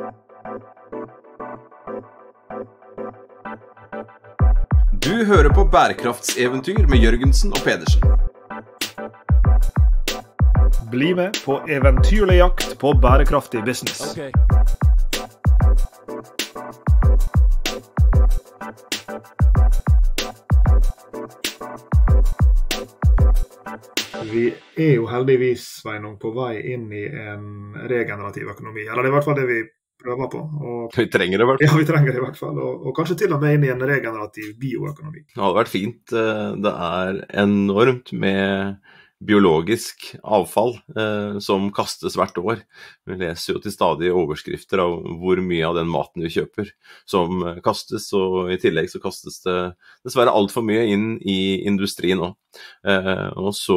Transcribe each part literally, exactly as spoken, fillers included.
Du hører på bærekraftseventyr med Jørgensen og Pedersen. Bli med på eventyrlig jakt på bærekraftig business. Okay. Vi er jo heldigvis, Sveinung, på vei inn i en regenerativ økonomi. Eller det er i hvert fall det vi prøver på. Og, vi trenger det i hvert fall. Ja, vi trenger det i hvert fall. Og, og kanskje til og med inn i en regenerativ bioøkonomi. Det hadde vært fint. Det er enormt med biologisk avfall eh, som kastes hvert år. Vi leser jo til stadig overskrifter av hvor mye av den maten vi kjøper som kastes, og i tillegg så kastes det dessverre alt for mye inn i industrien nå. Eh, og så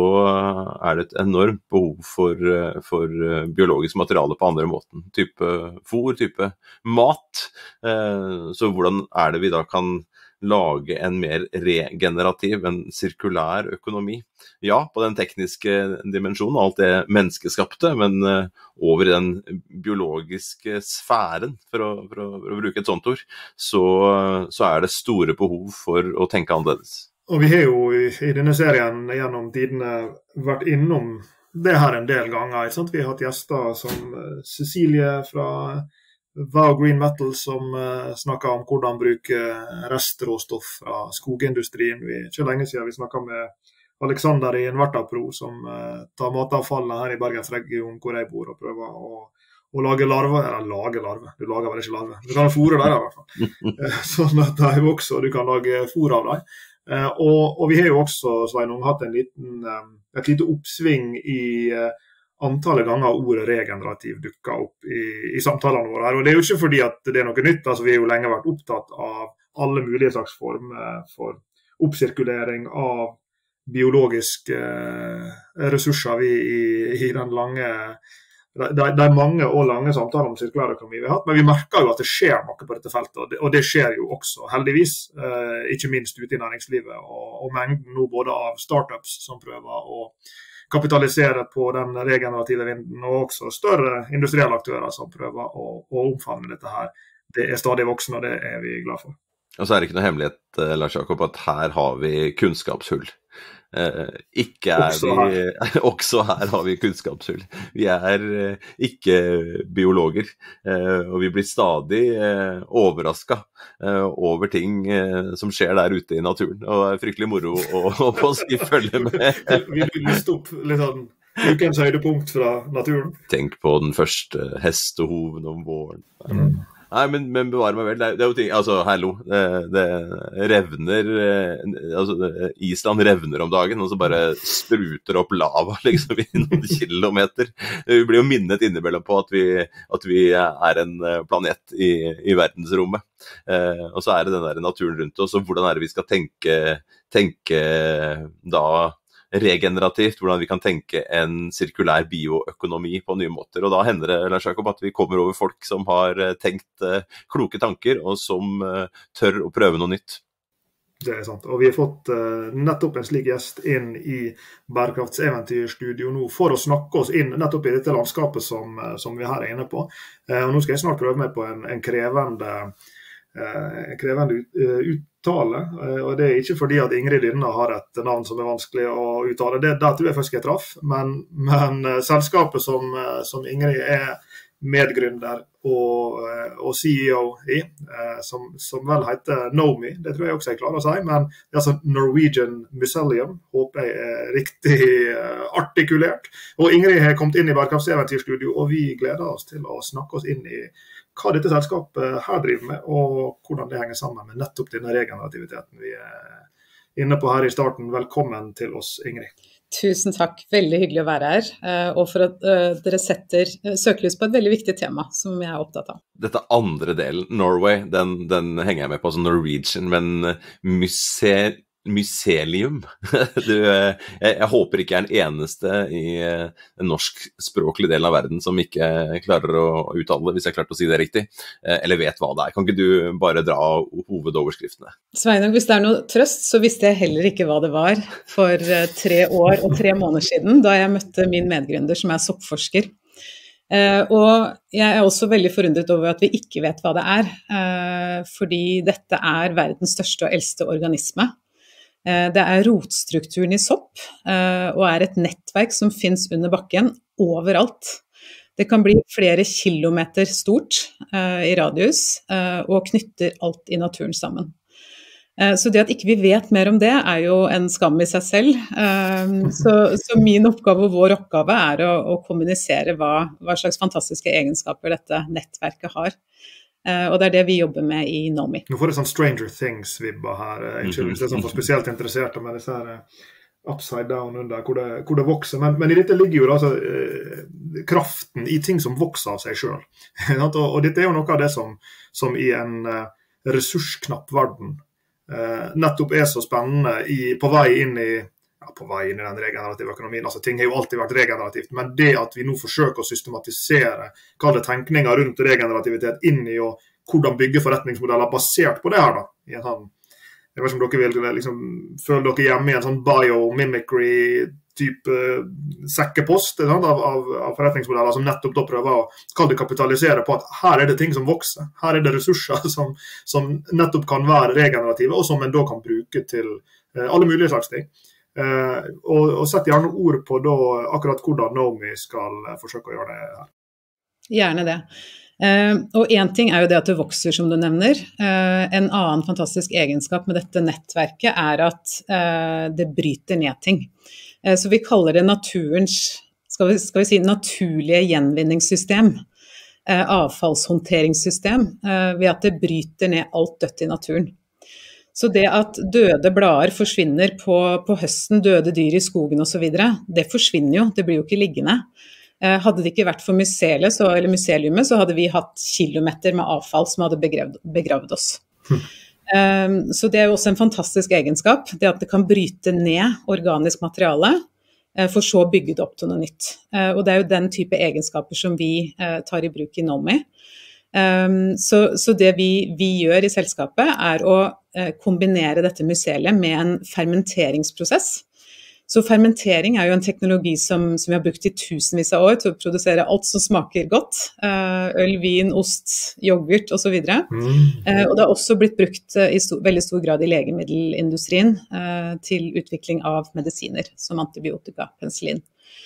er det et enormt behov for, for biologisk materiale på andre måten. Type fôr, type mat. Eh, så hvordan er det vi da kan lage en mer regenerativ, en sirkulær økonomi? Ja, på den tekniske dimensjonen, alt det menneskeskapte, men uh, over den biologiske sfæren, for å, for å, for å bruke et sånt ord, så, så er det store behov for å tenke annerledes. Og vi har jo i, i denne serien gjennom tidene vært innom det her en del ganger. Sant? Vi har hatt gjester som Cecilie fra Vow Green Metal som uh, snakket om hvordan bruke restråstoff fra skogindustrien. Vi, ikke lenge siden vi snakket med Alexander i Invertapro som uh, tar matavfallet her i Bergensregionen hvor jeg bor og prøver å, å lage larve, eller lage larve, du lager vel ikke larve, du kan fôre der i hvert fall. uh, sånn at det er jo også, du kan lage fôr av deg. Uh, og, og vi har jo også, Sveinung, hatt en liten, um, et lite oppsving i uh, antallet ganger ordet regenerativ dukker opp i, i samtalene våre her. Og det er jo ikke fordi at det er noe nytt, altså vi har jo lenge vært opptatt av alle mulige slags former for oppsirkulering av biologiske eh, ressurser vi i, i den lange, de, de mange og lange samtaler om sirkulær økonomi vi har hatt, men vi merker jo at det skjer noe på dette feltet, og det, og det skjer jo også, heldigvis, eh, ikke minst ute i næringslivet, og, og mengden nå både av startups som prøver å kapitalisere på den regenerative vinden, og også større industrielle aktører som prøver å, å omfavne dette her. Det er stadig voksende, og det er vi glad for. Og så er det ikke noe hemmelighet, Lars Jakob, at her har vi kunnskapshull. Eh, ikke er også vi, her. også her har vi kunnskapshull. Vi er eh, ikke biologer, eh, og vi blir stadig eh, overrasket eh, over ting eh, som skjer der ute i naturen. Og det er fryktelig moro å, å, å si følge med. Vi vil lyste opp litt sånn ukens høydepunkt fra naturen. Tenk på den første hestehoven om våren. Mm. Nei, men, men bevare meg vel, det er, det er jo ting, altså, hallo, det, det revner, altså, Island revner om dagen, og så bare spruter opp lava, liksom, i noen kilometer. Vi blir jo minnet innimellom på at vi, at vi er en planet i, i verdensrommet. Eh, og så er det den der naturen rundt oss, og hvordan er det vi skal tenke, tenke da regenerativt, hvordan vi kan tenke en sirkulær bioøkonomi på nye måter. Og da hender det, Lars Jakob, at vi kommer over folk som har tenkt uh, kloke tanker, og som uh, tør å prøve noe nytt. Det er sant, og vi har fått uh, nettopp en slik gjest inn i Bærekraftseventyrstudio nå, for å snakke oss inn nettopp i dette landskapet som, uh, som vi her er inne på. Uh, og nå skal jeg snart prøve meg på en, en krevende, uh, krevende ut, uh, uttale, og det er ikke fordi at Ingrid Lynne har et navn som er vanskelig å uttale. Det, det tror jeg faktisk jeg traff, men, men uh, selskapet som, uh, som Ingrid er medgründer og, uh, og C E O i, uh, som, som vel heter Nomi, det tror jeg også jeg klarer å si, men det er altså Norwegian Mycelium, håper jeg er riktig uh, artikulert. Og Ingrid har kommet inn i Bærekraftseventyrstudio, og vi gleder oss til å snakke oss inn i hva dette selskapet her driver med, og hvordan det henger sammen med nettopp denne regenerativiteten vi er inne på her i starten. Velkommen til oss, Ingrid. Tusen takk, veldig hyggelig å være her, og for at uh, dere setter søkelys på et veldig viktig tema som jeg er opptatt av. Dette andre delen, Norway, den, den henger jeg med på som Norwegian, men myser mycelium. Du, jeg, jeg håper ikke jeg er den eneste i den norskspråklige delen av verden som ikke klarer å uttale det, hvis jeg klarte å si det riktig, eller vet hva det er. Kan ikke du bare dra hovedoverskriftene? Sveinung, hvis det er noe trøst, så visste jeg heller ikke hva det var for tre år og tre måneder siden, da jeg møtte min medgründer som er soppforsker. Uh, og jeg er også veldig forundret over at vi ikke vet hva det er, uh, fordi dette er verdens største og eldste organisme. Uh, det er rotstrukturen i sopp, uh, og er et nettverk som finnes under bakken overalt. Det kan bli flere kilometer stort uh, i radius, uh, og knytter alt i naturen sammen. Så det at ikke vi vet mer om det er jo en skam i seg selv. Så, så min oppgave og vår oppgave er å, å kommunisere hva, hva slags fantastiske egenskaper dette nettverket har. Og det er det vi jobber med i Nomi. Nå får jeg sånn Stranger Things-vibber her, egentlig, hvis det er sånn for spesielt interesserte med disse her upside down under, hvor det, hvor det vokser. Men, men i dette ligger jo da, altså, eh, kraften i ting som vokser av seg selv. og, og dette er jo noe av det som, som i en uh, ressursknapp verden Uh, nettopp er så spennende i, på vei inn i ja, på vei inn i den regenerative økonomien. Altså, ting har jo alltid vært regenerativt, men det at vi nå forsøker å systematisere hva det tenkninger rundt regenerativitet inn i, og hvordan bygge forretningsmodeller basert på det her da, i en sånn, jeg vet ikke om dere vil liksom, føle dere hjemme i en sånn biomimicry type sekkepost av, av, av forretningsmodeller som nettopp da prøver å kapitalisere på at her er det ting som vokser, her er det ressurser som, som nettopp kan være regenerative, og som en da kan bruke til uh, alle mulige slags ting. Uh, og, og sett gjerne ord på da, akkurat hvordan Nomi skal uh, forsøke å gjøre det her. Gjerne det. Uh, og en ting er jo det at det vokser, som du nevner. Uh, en annen fantastisk egenskap med dette nettverket er at uh, det bryter ned ting. Uh, så vi kaller det naturens, skal vi, skal vi si, naturlige gjenvinningssystem, uh, avfallshåndteringssystem, uh, ved at det bryter ned alt dødt i naturen. Så det at døde blader forsvinner på, på høsten, døde dyr i skogen og så videre, det forsvinner jo, det blir jo ikke liggende. Hadde det ikke vært for museet, så, eller museumet, så hadde vi hatt kilometer med avfall som hadde begravd, begravd oss. Hm. Um, så det er jo også en fantastisk egenskap, det at det kan bryte ned organisk materiale, uh, for så å bygge det opp til noe nytt. Uh, og det er jo den type egenskaper som vi uh, tar i bruk i Nomi. Um, så, så det vi, vi gjør i selskapet er å uh, kombinere dette museet med en fermenteringsprosess. Så fermentering er jo en teknologi som, som vi har brukt i tusenvis av år til å produsere alt som smaker godt. Øl, vin, ost, yoghurt og så videre. Mm. Og det har også blitt brukt i stor, veldig stor grad i legemiddelindustrien til utvikling av medisiner, som antibiotika, penicillin.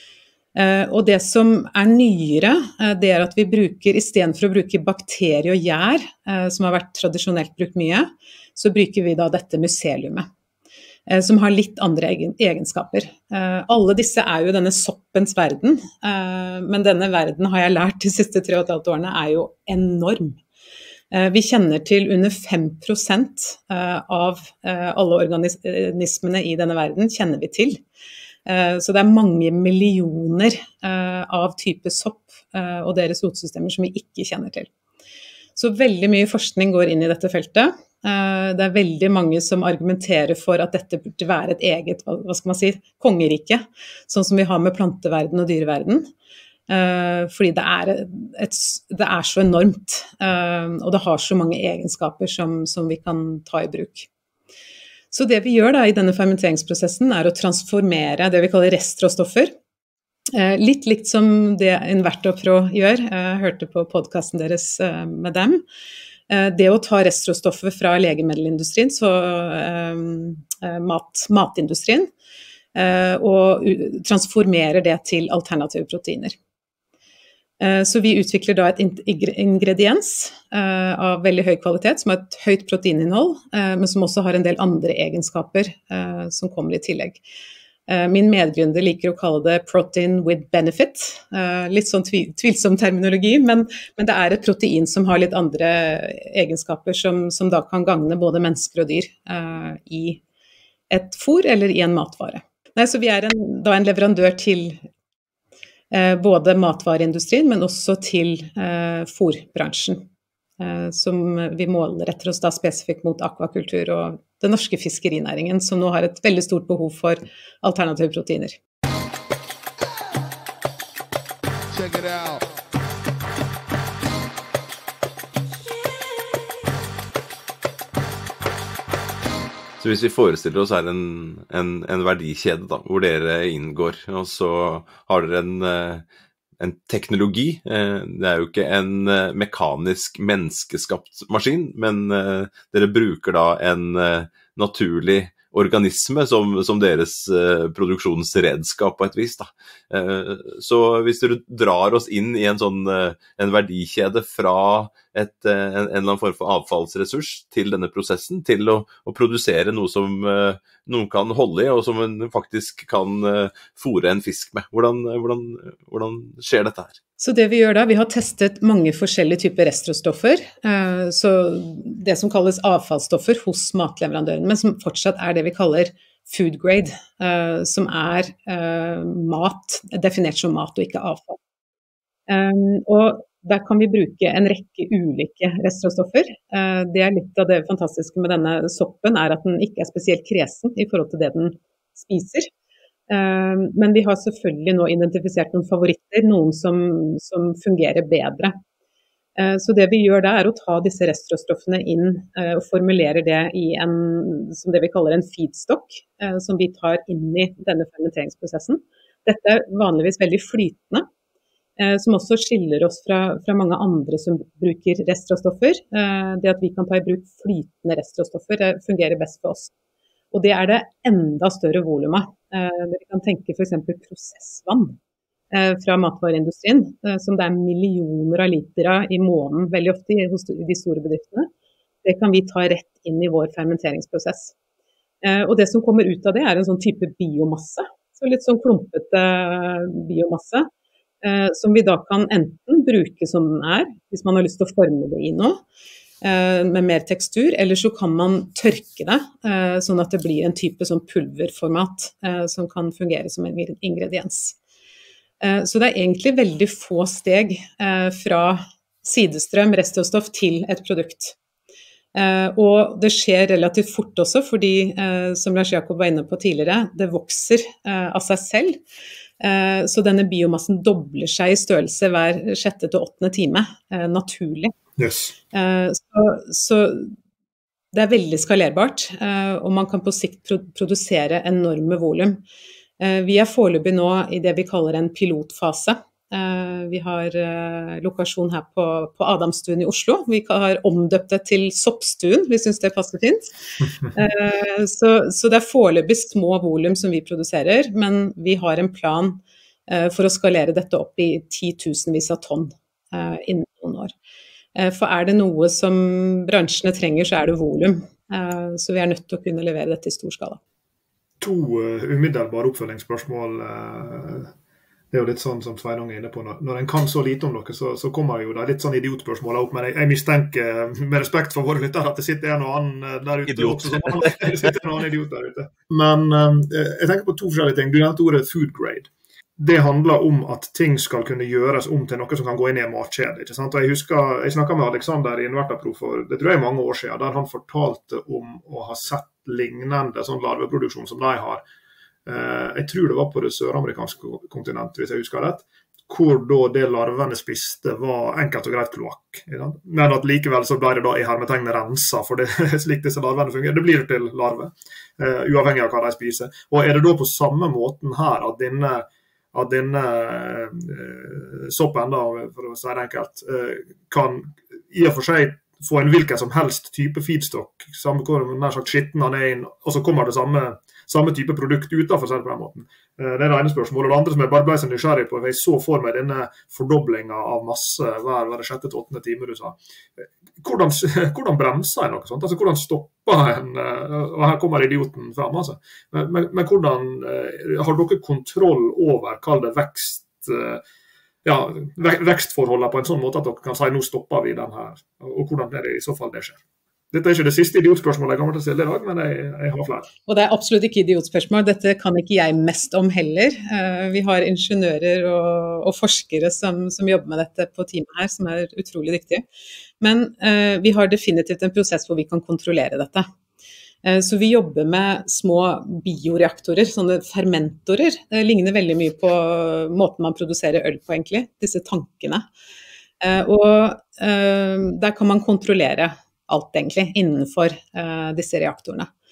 Og det som er nyere, det er at vi bruker, i stedet for å bruke bakterier og gjær, som har vært tradisjonelt brukt mye, så bruker vi da dette museumet, som har litt andre egenskaper. Alle disse er jo denne soppens verden, men denne verden har jeg lært de siste tre og et halvt årene er jo enorm. Vi kjenner til under fem prosent av alle organismene i denne verden kjenner vi til. Så det er mange millioner av type sopp og deres rotsystemer som vi ikke kjenner til. Så veldig mye forskning går inn i dette feltet. Det er veldig mange som argumenterer for at dette burde være et eget, hva skal man si, kongerike, sånn som vi har med planteverden og dyreverden. Fordi det er, et, det er så enormt, og det har så mange egenskaper som, som vi kan ta i bruk. Så det vi gjør da i denne fermenteringsprosessen er å transformere det vi kaller restråstoffer. Litt likt som det Invertopro gjør, jeg hørte på podcasten deres med dem. Det å ta restråstoffer fra legemiddelindustrien, så uh, mat, matindustrien, uh, og transformerer det til alternative proteiner. Uh, så vi utvikler da et ingrediens uh, av veldig høy kvalitet, som har et høyt proteininnhold, uh, men som også har en del andre egenskaper uh, som kommer i tillegg. Min medgründer liker å kalle det protein with benefit, litt sånn tvilsom terminologi, men, men det er et protein som har litt andre egenskaper som, som da kan gagne både mennesker og dyr uh, i et fôr eller i en matvare. Nei, så vi er en, da en leverandør til uh, både matvareindustrien, men også til uh, fôrbransjen, uh, som vi målretter oss da spesifikt mot akvakultur og den norske fiskerinæringen, som nå har et veldig stort behov for alternative proteiner. Check it out. Så hvis vi forestiller oss her en, en, en verdikjede da, hvor dere inngår, og så har dere en, en teknologi. Det er jo ikke en mekanisk menneskeskapt maskin, men dere bruker da en naturlig organisme som, som deres eh, produksjonsredskap på et vis da. Eh, så hvis du drar oss inn i en sånn eh, en verdikjede fra et, eh, en, en eller annen form for avfallsressurs til denne prosessen, til å, å produsere noe som eh, noen kan holde i, og som en faktisk kan eh, fôre en fisk med. Hvordan, hvordan, hvordan skjer dette her? Så det vi gjør da, vi har testet mange forskjellige typer restråstoffer, så det som kalles avfallsstoffer hos matleverandøren, men som fortsatt er det vi kaller food grade, som er mat, definert som mat og ikke avfall. Og der kan vi bruke en rekke ulike restråstoffer. Det er litt av det fantastiske med denne soppen, er at den ikke er spesielt kresen i forhold til det den spiser. Men vi har selvfølgelig nå identifisert noen favoritter, noen som, som fungerer bedre. Så det vi gjør da er å ta disse restråstoffene inn og formulere det i en, som det vi kaller en feedstock, som vi tar inn i denne fermenteringsprosessen. Dette er vanligvis veldig flytende, som også skiller oss fra, fra mange andre som bruker restråstoffer. Det at vi kan ta i bruk flytende restråstoffer fungerer best for oss. Og det er det enda større volumet. Eh, vi kan tenke for eksempel prosessvann eh, fra matvareindustrien, eh, som det er millioner av liter av i måneden, veldig ofte i, hos de store bedriftene. Det kan vi ta rett inn i vår fermenteringsprosess. Eh, og det som kommer ut av det er en sånn type biomasse, så litt sånn klumpete biomasse, eh, som vi da kan enten bruke som den er, hvis man har lyst til å forme det i noe, med mer tekstur, eller så kan man tørke det, sånn at det blir en type sånn pulverformat som kan fungere som en ingrediens. Så det er egentlig veldig få steg fra sidestrøm, restråstoff til et produkt. Og det skjer relativt fort også, fordi som Lars Jakob var inne på tidligere, det vokser av seg selv. Så denne biomassen dobler seg i størrelse hver sjette til åttende time, naturlig. Yes. Så, så det er veldig skalerbart, og man kan på sikt produsere enorme volum. Vi er foreløpig nå i det vi kaller en pilotfase. Vi har lokasjon her på, på Adamstuen i Oslo. Vi har omdøpt det til Soppstuen, vi synes det passer fint. Så, så det er foreløpig små volum som vi produserer, men vi har en plan for å skalere dette opp i titusenvis av tonn innen noen år. For er det noe som bransjene trenger, så er det volum. Så vi er nødt til å kunne levere dette i stor skala. To umiddelbare oppfølgingsspørsmål. Det er jo litt sånn som Sveinung er inne på. Når en kan så lite om noe, så, så kommer jo det litt sånn idiotspørsmål opp. Men jeg, jeg mistenker, med respekt for våre lyttere, at det sitter en og annen der ute. Idiot. Også, det sitter en og annen idiot der ute. Men jeg tenker på to forskjellige ting. Du nevnte ordet food grade. Det handler om at ting skal kunne gjøres om til noe som kan gå inn i en matkjede, ikke sant? Og jeg husker, jeg snakket med Alexander i Invertapro for, det tror jeg er mange år siden, der han fortalte om å ha sett lignende sånn larveproduksjon som de har. Jeg tror det var på det søramerikanske kontinentet, hvis jeg husker rett, hvor da det larvene spiste var enkelt og greit kloakk. Men at likevel så ble det da i hermetegnet rensa, for det er slik disse larvene fungerer. Det blir til larve, uavhengig av hva de spiser. Og er det da på samme måten her at denne at denne uh, soppen, da, for å si det enkelt, uh, kan i og for seg få en hvilken som helst type feedstock, samme hvor nær sagt skitten han er inn, og så kommer det samme, samme type produkt ut av, for å si det på den måten. Uh, det er det ene spørsmålet. Og det andre som jeg bare ble så nysgjerrig på, jeg så for meg denne fordoblingen av masse hver, hver sjette til åttende time, du sa. Hvordan, hvordan bremser en noe sånt? Altså, hvordan stopper en, og her kommer idioten frem, altså. Men, men, men hvordan, har dere kontroll over, kall det vekst, ja, vekstforholdet på en sånn måte at dere kan si, nå stopper vi den her, og hvordan er det i så fall det skjer? Dette er ikke det siste idiotspørsmålet jeg kommer til å stille i dag, men jeg, jeg har flere. Og det er absolutt ikke idiotspørsmål, dette kan ikke jeg mest om heller. Vi har ingeniører og, og forskere som, som jobber med dette på teamet her, som er utrolig dyktige. Men uh, vi har definitivt en prosess hvor vi kan kontrollere dette. Uh, så vi jobber med små bioreaktorer, sånne fermentorer. Det ligner veldig mye på måten man produserer øl på egentlig, disse tankene. Uh, og uh, der kan man kontrollere alt egentlig innenfor uh, disse reaktorene.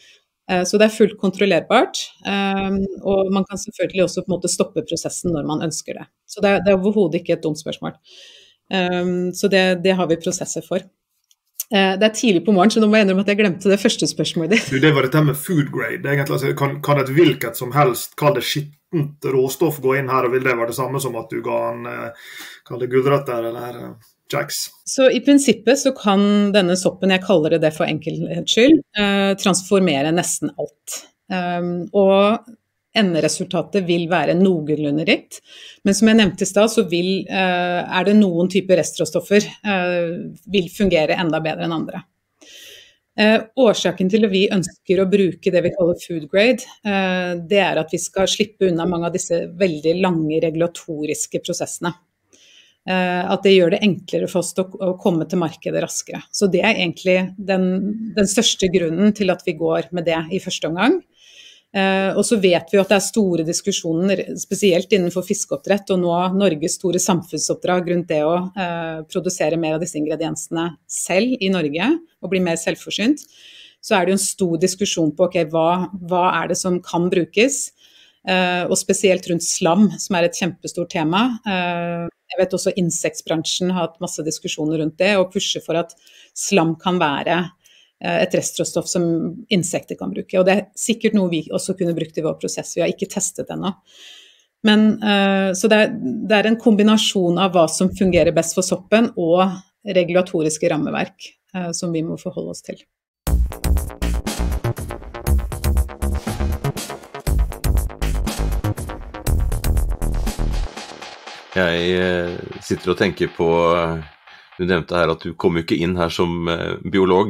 Så det er fullt kontrollerbart, og man kan selvfølgelig også på en måte stoppe prosessen når man ønsker det. Så det er, det er overhodet ikke et dumt spørsmål. Så det, det har vi prosesser for. Det er tidlig på morgen, så nå må jeg innrømme at jeg glemte det første spørsmålet ditt. Du, det var dette med food grade. Egentlig, altså, kan, kan et hvilket som helst, kall det skittent råstoff, gå inn her, og vil det være det samme som at du ga en, kall det gulrøtter eller jacks? Så i prinsippet så kan denne soppen, jeg kaller det det for enkelhets skyld, eh, transformere nesten alt. Um, og enderesultatet vil være noenlunde rikt, men som jeg nevnte i sted, så vil, eh, er det noen typer restråstoffer eh, vil fungere enda bedre enn andre. Eh, årsaken til at vi ønsker å bruke det vi kaller food grade, eh, det er at vi skal slippe unna mange av disse veldig lange regulatoriske prosessene. At det gjør det enklere for oss å komme til markedet raskere. Så det er egentlig den, den største grunnen til at vi går med det i første omgang. Og så vet vi at det er store diskusjoner, spesielt innenfor fiskeoppdrett, og nå Norges store samfunnsoppdrag rundt det å eh, produsere mer av disse ingrediensene selv i Norge, og bli mer selvforsynt. Så er det jo en stor diskusjon på okay, hva, hva er det som kan brukes, eh, og spesielt rundt slam, som er et kjempestort tema. Eh, Jeg vet også insektbransjen har hatt masse diskusjoner rundt det, og pusher for at slam kan være et restråstoff som insekter kan bruke. Og det er sikkert noe vi også kunne brukt i vår prosess, vi har ikke testet ennå. Men, så det er, det er en kombinasjon av hva som fungerer best for soppen, og regulatoriske rammeverk som vi må forholde oss til. Jeg sitter og tenker på, du nevnte her at du kom jo ikke inn her som biolog,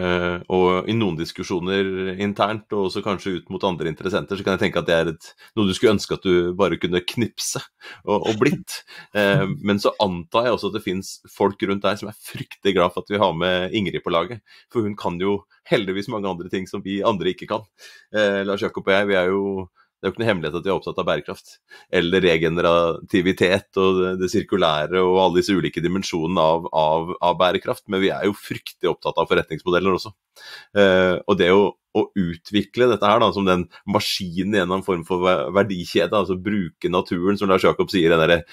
og i noen diskusjoner internt, og også kanskje ut mot andre interessenter, så kan jeg tenke at det er et, noe du skulle ønske at du bare kunne knipse og, og blitt. Men så antar jeg også at det finnes folk rundt deg som er fryktelig glad for at vi har med Ingrid på laget, for hun kan jo heldigvis mange andre ting som vi andre ikke kan. Lars Jakob og jeg, vi er jo Det er jo ikke noe hemmelighet at vi er opptatt av bærekraft, eller regenerativitet og det, det sirkulære og alle disse ulike dimensjonene av, av, av bærekraft, men vi er jo fryktelig opptatt av forretningsmodeller også. Uh, og det å, å utvikle dette her da, som den maskinen i en eller annen form for verdikjede, altså bruke naturen, som Lars Jakob sier, den der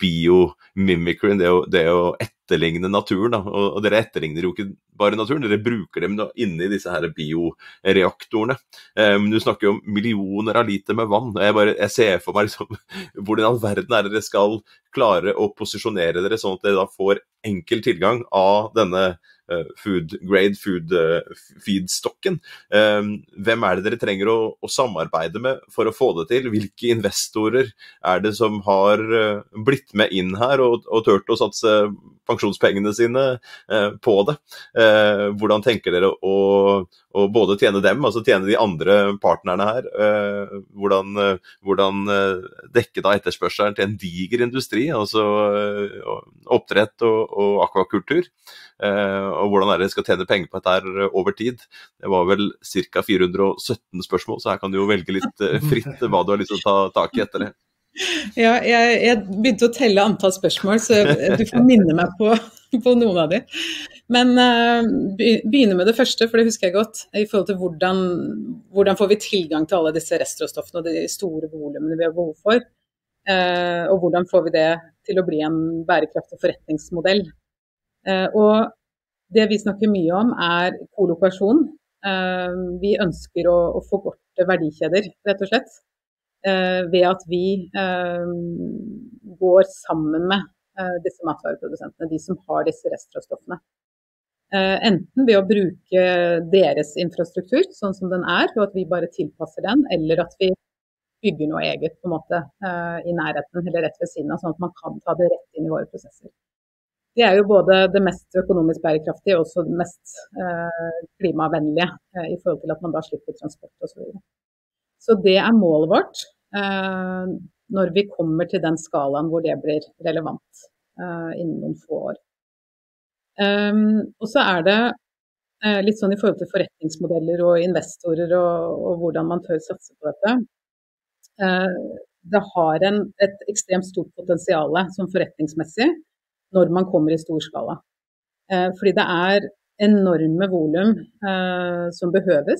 biomimicry, det å, det å etterligne naturen, da. Og, og dere etterligner jo ikke bare naturen, dere bruker dem da inne i disse her bioreaktorene. Um, du snakker jo om millioner av liter med vann, jeg, bare, jeg ser for meg liksom, hvordan all verden er dere skal klare å posisjonere dere sånn at dere da får enkel tilgang av denne Uh, food grade, food uh, feedstocken. Um, hvem er det dere trenger å, å samarbeide med for å få det til? Hvilke investorer er det som har uh, blitt med inn her og, og tørt å satse pensjonspengene sine uh, på det? Uh, hvordan tenker dere å, å både tjene dem, altså tjene de andre partnerne her? Uh, hvordan, uh, hvordan uh, dekke da etterspørselen til en diger industri, altså uh, oppdrett og, og akvakultur? Uh, og hvordan er det skal tjene penger på dette her over tid. Det var vel ca. fire hundre og sytten spørsmål, så her kan du jo velge litt uh, fritt hva du har lyst til å ta tak i etter det. Ja, jeg, jeg begynte å telle antall spørsmål, så du får minne meg på, på noen av de. Men uh, begynne med det første, for det husker jeg godt, i forhold til hvordan, hvordan får vi tilgang til alle disse restråstoffene og de store volumene vi har behov for, uh, og hvordan får vi det til å bli en bærekraftig forretningsmodell. Uh, og det vi snakker mye om er kolokasjon. Uh, vi ønsker å, å forkorte verdikjeder, rett og slett, uh, ved at vi uh, går sammen med uh, disse matvareprodusentene, de som har disse restråstoffene. Uh, enten ved å bruke deres infrastruktur, sånn som den er, og at vi bare tilpasser den, eller at vi bygger noe eget på en måte uh, i nærheten eller rett ved siden av, sånn at man kan ta det rett inn i våre prosesser. Det er jo både det mest økonomisk bærekraftige og også det mest eh, klimavennlige eh, i forhold til at man da slipper transport og så videre. Så det er målet vårt eh, når vi kommer til den skalaen hvor det blir relevant eh, innen noen få år. Um, og så er det eh, litt sånn i forhold til forretningsmodeller og investorer og, og hvordan man tør satse på dette. Eh, det har en, et ekstremt stort potensial som forretningsmessig når man kommer i stor skala. Eh, fordi det er enorme volum eh, som behøves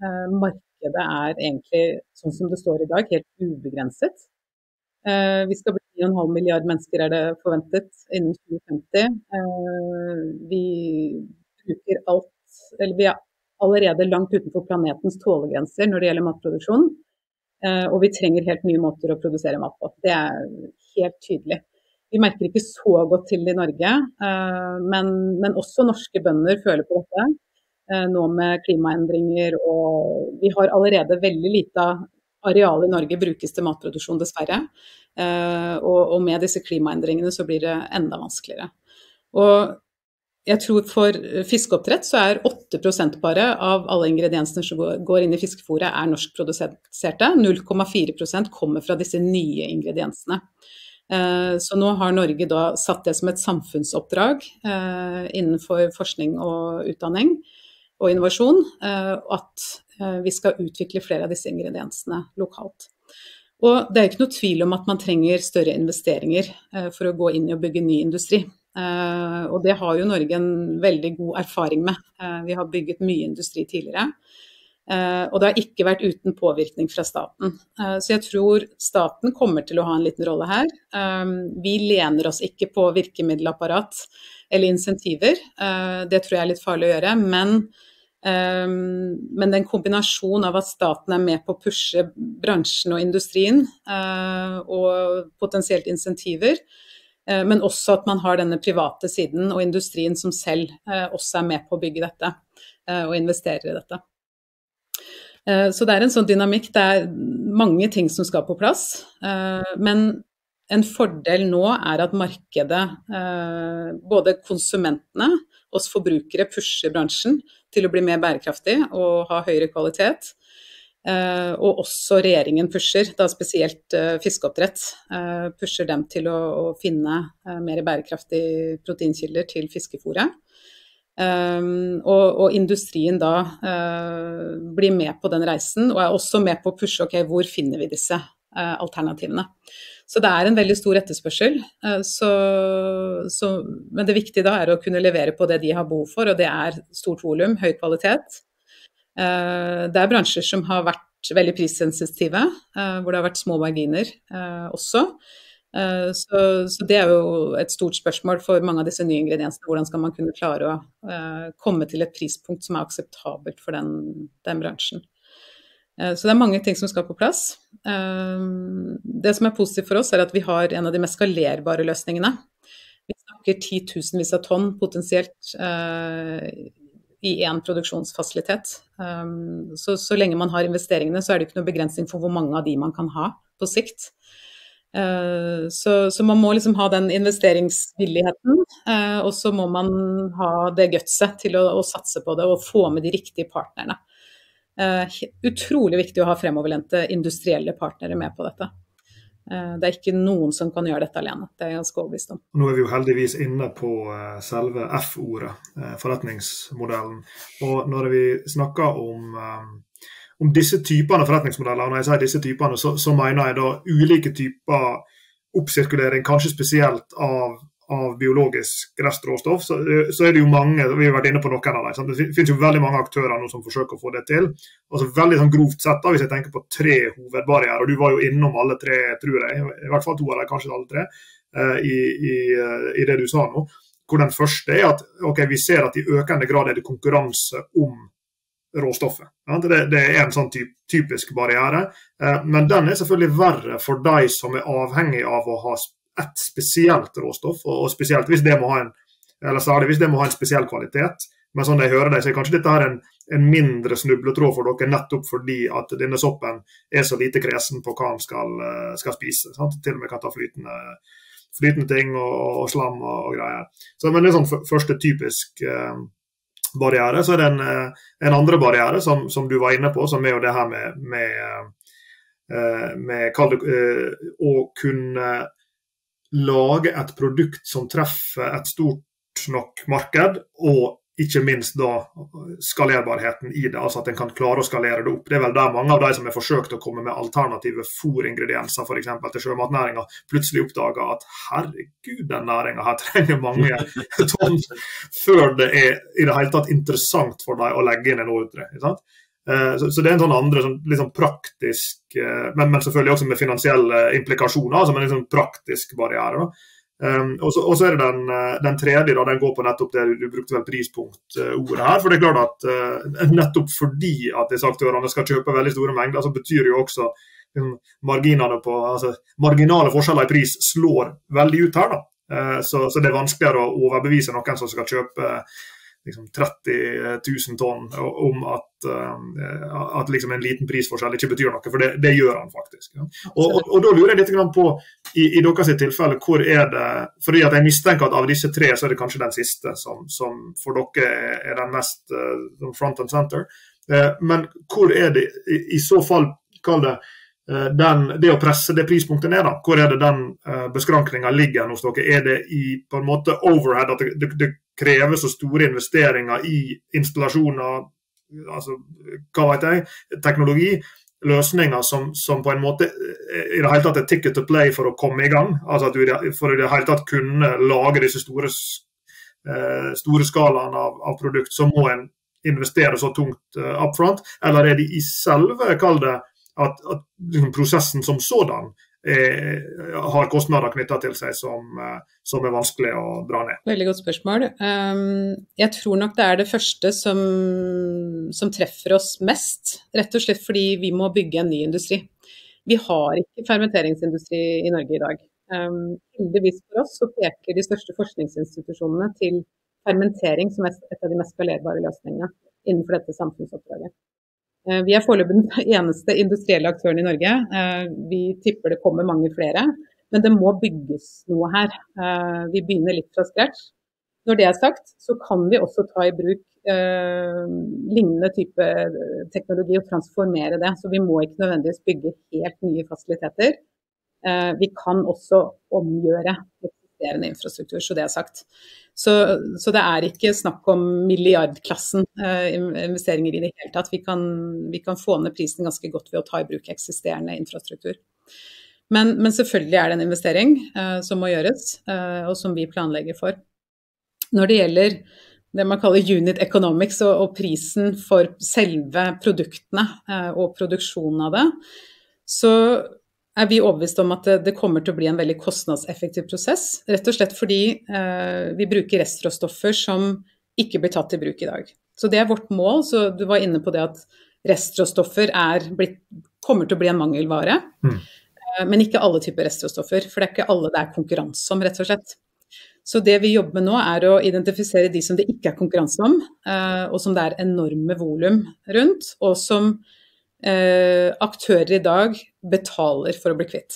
Eh, markedet er egentlig, sånn som det står i dag, helt ubegrenset. Eh, vi skal bli ni komma fem milliard mennesker, er det forventet, innen tjue femti. Eh, vi bruker alt, eller vi er allerede langt utenfor planetens tålegrenser når det gjelder matproduksjon. Eh, og vi trenger helt nye måter å produsere mat på. Det er helt tydelig. Vi merker ikke så godt til det i Norge, eh, men, men også norske bønder føler på dette. Eh, nå med klimaendringer, og vi har allerede veldig lite areal i Norge brukes til matproduksjon, dessverre. Eh, og, og med disse klimaendringene så blir det enda vanskeligere. Og jeg tror for fiskeoppdrett så er åtte prosent bare av alle ingrediensene som går inn i fiskefôret er norskproduserte. null komma fire prosent kommer fra disse nye ingrediensene. Så nå har Norge da satt det som et samfunnsoppdrag innenfor forskning og utdanning og innovasjon, at vi skal utvikle flere av disse ingrediensene lokalt. Og det er ikke noe tvil om at man trenger større investeringer for å gå inn i og bygge ny industri. Uh, og det har jo Norge en veldig god erfaring med. Uh, vi har bygget mye industri tidligere, uh, og det har ikke vært uten påvirkning fra staten. Uh, så jeg tror staten kommer til å ha en liten rolle her. Um, vi lener oss ikke på virkemiddelapparat eller insentiver. Uh, det tror jeg er litt farlig å gjøre, men, um, men den kombinasjonen av at staten er med på å pushe bransjen og industrien, uh, og potensielt insentiver, men også at man har denne private siden og industrien som selv eh, også er med på å bygge dette eh, og investerer i dette. Eh, så det er en sånn dynamikk, det er mange ting som skal på plass, eh, men en fordel nå er at markedet, eh, både konsumentene, oss forbrukere, pusher bransjen til å bli mer bærekraftig og ha høyere kvalitet. Uh, og også regjeringen pusher, da spesielt uh, fiskeoppdrett, uh, pusher dem til å, å finne uh, mer bærekraftige proteinkilder til fiskefôret. Um, og, og industrien da uh, blir med på den reisen, og er også med på å pushe, ok, hvor finner vi disse uh, alternativene. Så det er en veldig stor etterspørsel, uh, så, så, men det viktige da er å kunne levere på det de har behov for, og det er stort volum, høy kvalitet. Det er bransjer som har vært veldig prissensitive, hvor det har vært små marginer også. Så, så det er jo et stort spørsmål for mange av disse nye ingrediensene. Hvordan skal man kunne klare å komme til et prispunkt som er akseptabelt for den, den bransjen. Så det er mange ting som skal på plass. Det som er positivt for oss er at vi har en av de mest skalerbare løsningene. Vi snakker titusenvis av tonn potensielt i en produksjonsfasilitet. Um, så, så lenge man har investeringene, så er det ikke noe begrensning for hvor mange av de man kan ha på sikt. Uh, så, så man må liksom ha den investeringsvilligheten, uh, og så må man ha det gutset til å, å satse på det og få med de riktige partnerne. Uh, utrolig viktig å ha fremoverlente industrielle partnere med på dette. Det er ikke noen som kan gjøre dette alene, det er jeg ganske overbevist om. Nå er vi jo heldigvis inne på selve F-ordet, forretningsmodellen. Og når vi snakker om, om disse typene forretningsmodeller, når jeg sier disse typene, så, så mener jeg da ulike typer oppsirkulering, kanskje spesielt av, av biologisk restråstoff, så, så er det jo mange, vi har vært inne på noen av dem, sant? Det finnes jo veldig mange aktører nå som forsøker å få det til. Altså veldig sånn grovt sett da, hvis jeg tenker på tre hovedbarriere, og du var jo innom alle tre, tror jeg, i hvert fall to av dem, kanskje alle tre, uh, i, i, uh, i det du sa nå, hvor den første er at, ok, vi ser at i økende grad er det konkurranse om råstoffet. Ja? Det, det er en sånn typ, typisk barriere, uh, men den er selvfølgelig verre for de som er avhengig av å ha et spesielt råstoff, og spesielt hvis det må ha en, eller særlig hvis det må ha en spesiell kvalitet. Men sånn jeg hører deg, så er kanskje dette her en, en mindre snubletråd for dere, nettopp fordi at denne soppen er så lite kresen på hva han skal, skal spise. Sant? Til og med kan ta flytende, flytende ting og, og slam og, og greier. Så, men det er sånn første typisk eh, barriere. Så er det en, en andre barriere som, som du var inne på, som er jo det her med, med, med, med eh, å kunne lage et produkt som treffer et stort nok marked, og ikke minst da skalerbarheten i det, altså at en kan klare å skalere det opp. Det er vel der mange av de som har forsøkt å komme med alternative fôringredienser, for eksempel til sjømatnæringen, plutselig oppdager at herregud, den næringen her trenger mange tonn før det er i det hele tatt interessant for dem å legge inn en ordre. Ikke sant? Så, så det er en sånn andre sånn, liksom praktisk, men, men selvfølgelig også med finansielle implikasjoner, altså med en liksom praktisk barriere. Um, og, så, og så er det den, den tredje, da, den går på nettopp det du brukte vel prispunkt-ordet her, for det er klart at uh, nettopp fordi at disse aktørene skal kjøpe veldig store mengder, så betyr det jo også um, marginene på, altså marginale forskjeller i pris slår veldig ut her da. Uh, så, så det er vanskeligere å overbevise noen som skal kjøpe liksom tretti tusen tonn om at, uh, at liksom en liten prisforskjell ikke betyr noe, for det, det gjør han faktisk. Ja. Og, og, og da lurer jeg litt på, i, i deres tilfelle, hvor er det, fordi at jeg mistenker at av disse tre så er det kanskje den siste som, som for dere er den mest uh, front and center, uh, men hvor er det i, i så fall, kall det, uh, den, det å presse det prispunktet ned da, hvor er det den uh, beskrankningen ligger hos dere? Er det i på en måte overhead, at det, det, det krever så store investeringer i installasjoner, altså, hva vet jeg, teknologi, løsninger som, som på en måte i det hele tatt er ticket to play for å komme i gang, altså at du for i det hele tatt kunne lage disse store, store skalaene av, av produkt, så må en investere så tungt upfront, eller er det i selve, kall det, at, at liksom, prosessen som sådan Eh, har kostnader knyttet til seg som, som er vanskelig å dra ned. Veldig godt spørsmål. Um, jeg tror nok det er det første som, som treffer oss mest, rett og slett fordi vi må bygge en ny industri. Vi har ikke fermenteringsindustri i Norge i dag. Um, heldigvis for oss så peker de største forskningsinstitusjonene til fermentering som er et av de mest skalerbare løsningene innenfor dette samfunnsoppdraget. Vi er foreløpig den eneste industrielle aktøren i Norge. Vi tipper det kommer mange flere, men det må bygges noe her. Vi begynner litt fra scratch. Når det er sagt, så kan vi også ta i bruk eh, lignende type teknologi og transformere det. Så vi må ikke nødvendigvis bygge helt nye fasiliteter. Eh, vi kan også omgjøre eksisterende infrastruktur, så det er sagt. Så, så det er ikke snakk om milliardklassen eh, investeringer i det hele tatt. Vi kan, vi kan få ned prisen ganske godt ved å ta i bruk eksisterende infrastruktur. Men, men selvfølgelig er det en investering eh, som må gjøres, eh, og som vi planlegger for. Når det gjelder det man kaller unit economics og, og prisen for selve produktene eh, og produksjonen av det, så er vi overbevist om at det, det kommer til å bli en veldig kostnadseffektiv prosess, rett og slett fordi eh, vi bruker restråstoffer som ikke blir tatt i bruk i dag. Så det er vårt mål, så du var inne på det at restråstoffer er blitt, kommer til å bli en mangelvare, mm. eh, men ikke alle typer restråstoffer, for det er ikke alle det er konkurranse om, rett og slett. Så det vi jobber med nå er å identifisere de som det ikke er konkurranse om, eh, og som det er enorme volum rundt, og som Eh, aktører i dag betaler for å bli kvitt.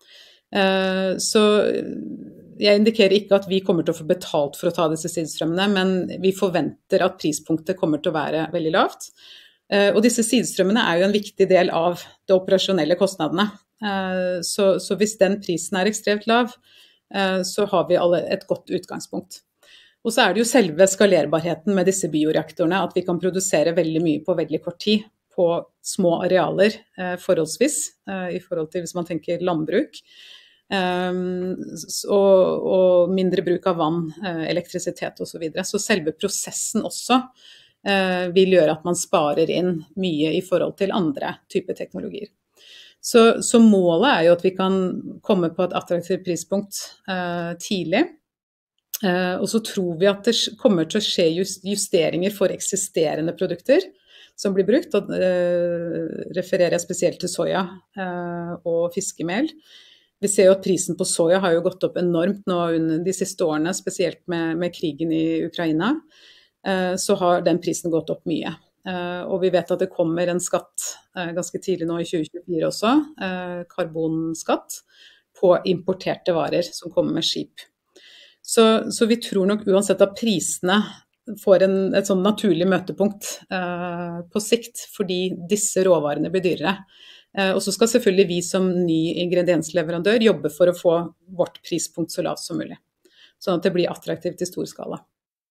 Eh, så jeg indikerer ikke at vi kommer til å få betalt for å ta disse sidestrømmene, men vi forventer at prispunktet kommer til å være veldig lavt. Eh, og disse sidestrømmene er jo en viktig del av de operasjonelle kostnadene. Eh, så, så hvis den prisen er ekstremt lav, eh, så har vi alle et godt utgangspunkt. Og så er det jo selve skalerbarheten med disse bioreaktorene, at vi kan produsere veldig mye på veldig kort tid, på små arealer eh, forholdsvis, eh, i forhold til hvis man tenker landbruk, eh, og, og mindre bruk av vann, eh, elektrisitet og så videre. Så selve prosessen også eh, vil gjøre at man sparer inn mye i forhold til andre typer teknologier. Så, så målet er jo at vi kan komme på et attraktivt prispunkt eh, tidlig, eh, og så tror vi at det kommer til å skje justeringer for eksisterende produkter, som blir brukt, og eh, refererer jeg spesielt til soja eh, og fiskemel. Vi ser jo at prisen på soja har jo gått opp enormt nå under de siste årene, spesielt med, med krigen i Ukraina, eh, så har den prisen gått opp mye. Eh, og vi vet at det kommer en skatt eh, ganske tidlig nå i tjue tjuefire også, eh, karbonskatt på importerte varer som kommer med skip. Så, så vi tror nok uansett at prisene får en, et sånn naturlig møtepunkt eh, på sikt, fordi disse råvarene blir dyrere. Eh, og så skal selvfølgelig vi som ny ingrediensleverandør jobbe for å få vårt prispunkt så lavt som mulig, sånn at det blir attraktivt i stor skala.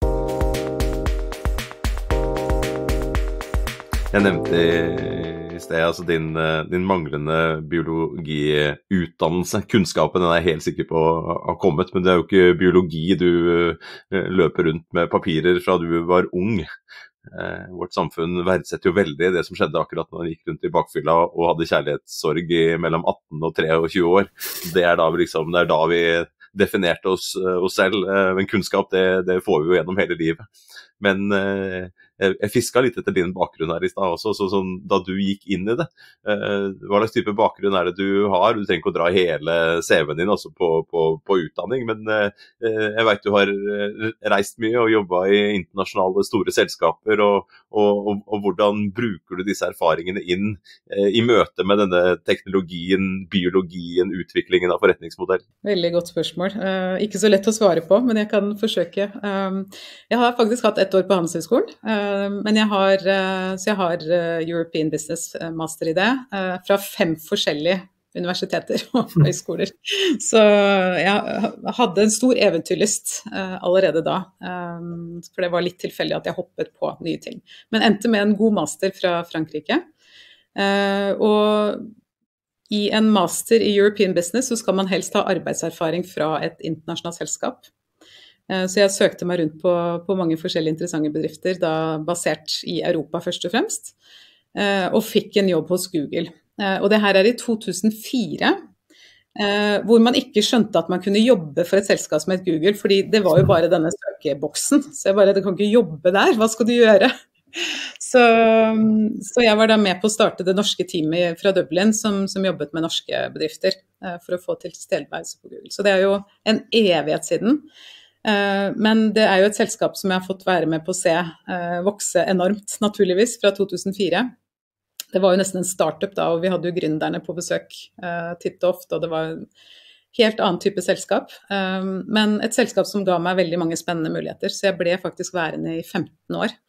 Jeg nevnte i sted altså din, din manglende biologiutdannelse. Kunnskapen den er helt sikker på har kommet, men det er jo ikke biologi du løper rundt med papirer fra du var ung. Eh, vårt samfunn verdsetter jo veldig det som skjedde akkurat når han gikk rundt i bakfylla og hadde kjærlighetssorg i mellom atten og treogtjue år. Det er da vi, liksom, det er da vi definerte oss, oss selv, eh, men kunnskap det, det får vi jo gjennom hele livet. Men eh, jeg fisket litt etter din bakgrunn her i sted også, så, sånn, da du gikk inn i det. Eh, hva slags type bakgrunn er det du har? Du trenger ikke å dra hele C V-en din også på, på, på utdanning, men eh, jeg vet du har reist mye og jobbet i internasjonale store selskaper, og, og, og, og hvordan bruker du disse erfaringene inn eh, i møte med denne teknologien, biologien, utviklingen av forretningsmodell? Veldig godt spørsmål. Uh, ikke så lett å svare på, men jeg kan forsøke. Um, jeg har faktisk hatt ett år på Handelshøyskolen. Uh, Men jeg har, så jeg har European Business Master i det, fra fem forskjellige universiteter og høyskoler. Så jeg hadde en stor eventyrlyst allerede da, for det var litt tilfeldig at jeg hoppet på nye ting. Men endte med en god master fra Frankrike. Og i en master i European Business så skal man helst ha arbeidserfaring fra et internasjonalt selskap. Så jeg søkte meg rundt på, på mange forskjellige interessante bedrifter, da basert i Europa først og fremst, og fikk en jobb hos Google. Og det her er i to tusen fire, hvor man ikke skjønte at man kunne jobbe for et selskap som het Google, fordi det var jo bare denne søkeboksen. Så jeg bare, du kan ikke jobbe der, hva skal du gjøre? Så, så jeg var da med på å starte det norske teamet fra Dublin, som, som jobbet med norske bedrifter, for å få til tilstedeværelse på Google. Så det er jo en evighet siden. Men det er jo et selskap som jeg har fått være med på å se vokse enormt, naturligvis, fra to tusen fire. Det var jo nesten en startup da, og vi hadde jo gründerne på besøk titt og ofte, og det var en helt annen type selskap. Men et selskap som ga meg veldig mange spennende muligheter, så jeg ble faktisk værende i femten år.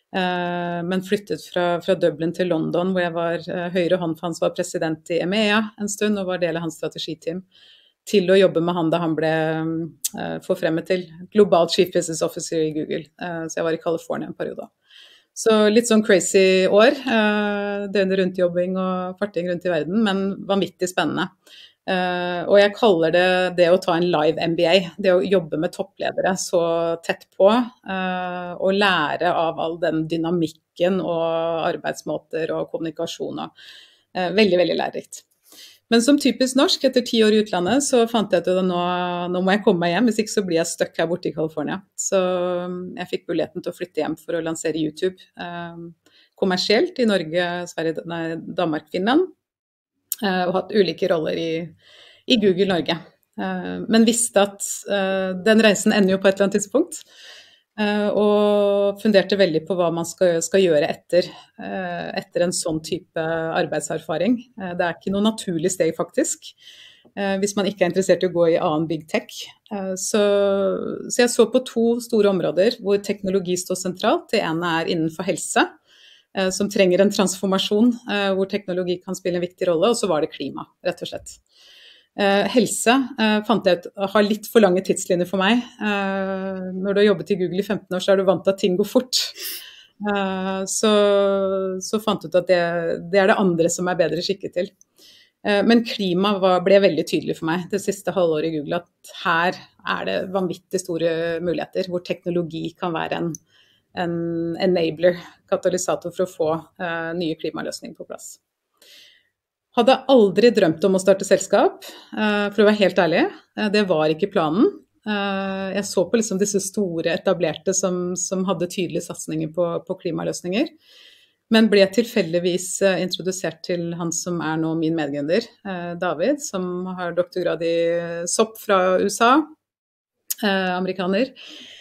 Men flyttet fra, fra Dublin til London, hvor jeg var høyre hånd for han som var president i EMEA en stund, og var del av hans strategiteam, til å jobbe med han da han ble uh, forfremmet til Global Chief Business Officer i Google. Uh, så jeg var i California en periode. Så litt sånn crazy år, uh, døgnet rundt jobbing og farting rundt i verden, men vanvittig spennende. Uh, og jeg kaller det det å ta en live M B A, det å jobbe med toppledere så tett på, uh, og lære av all den dynamikken og arbeidsmåter og kommunikasjon. Og, uh, veldig, veldig lærerikt. Men som typisk norsk, etter ti år i utlandet, så fant jeg ut at nå, nå må jeg komme meg hjem, hvis ikke så blir jeg stuck her borte i California. Så jeg fikk muligheten til å flytte hjem for å lansere YouTube eh, kommersielt i Norge, Sverige, nei, Danmark, Finland, eh, og hatt ulike roller i, i Google Norge. Eh, men visste at eh, den reisen ender jo på et eller annet tidspunkt, eh, og funderte veldig på hva man skal, skal gjøre etter, eh, etter en sånn type arbeidserfaring. Eh, det er ikke noe naturlig steg faktisk, eh, hvis man ikke er interessert i å gå i annen big tech. Eh, så, så jeg så på to store områder hvor teknologi står sentralt. Det ene er innenfor helse, eh, som trenger en transformasjon, eh, hvor teknologi kan spille en viktig rolle, og så var det klima, rett og slett. Uh, helse uh, fant jeg ut har litt for lange tidslinjer for meg. Uh, når du har jobbet i Google i femten år, så er du vant til at ting går fort. Uh, så, så fant jeg ut at det, det er det andre som er bedre skikket til. Uh, men klima var, ble veldig tydelig for meg det siste halvåret i Google, at her er det vanvittig store muligheter, hvor teknologi kan være en, en enabler, katalysator for å få uh, nye klimaløsninger på plass. Hadde aldri drømt om å starte selskap, for å være helt ærlig. Det var ikke planen. Jeg så på liksom disse store etablerte som, som hadde tydelige satsninger på, på klimaløsninger, men ble tilfeldigvis introdusert til han som er nå min medgründer, David, som har doktorgrad i S O P fra U S A, amerikaner.